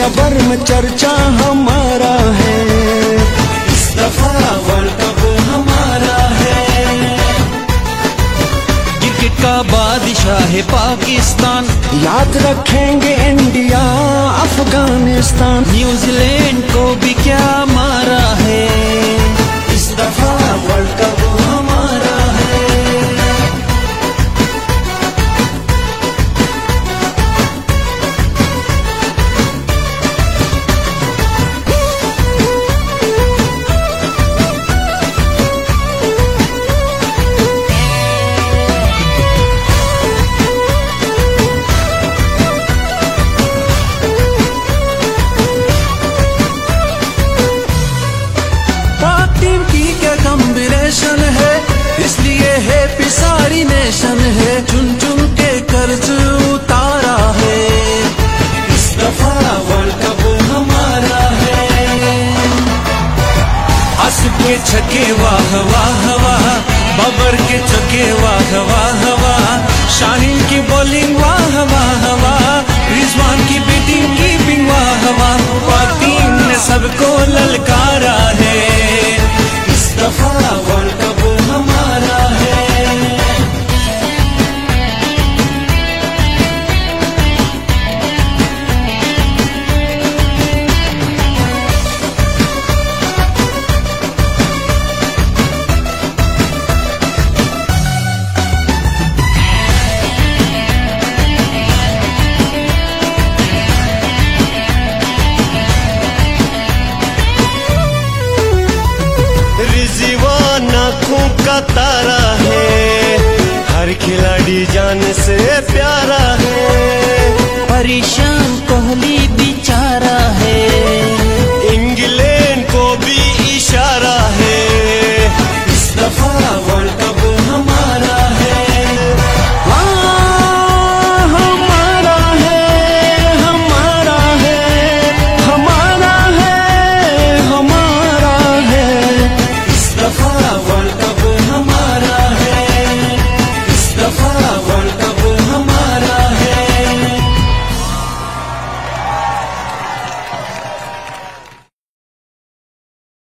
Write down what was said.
दुनिया भर में चर्चा हमारा है। इस दफा वर्ल्ड कप हमारा है। क्रिकेट का बादशाह है पाकिस्तान, याद रखेंगे इंडिया अफगानिस्तान। न्यूजीलैंड को भी क्या मारा है। इस दफा वर्ल्ड कप हमारा है। टीम की क्या कॉम्बिनेशन है, इसलिए हैप्पी सारी नेशन है। चुन चुन के कर्ज उतारा है। इस दफा वर्ल्ड कप हमारा है। आसिफ के छक्के वाह वाह वाह, बाबर के छक्के वाह वाह वाह, शाहीन की बॉलिंग वाह वाह वाह, रिजवान की बैटिंग कीपिंग वाह वाह। पाक टीम ने सबको ललकारा है। इस दफा वर्ल्ड कप हमारा है। रिजवान आँखों का तारा है, हर खिलाड़ी जान से प्यारा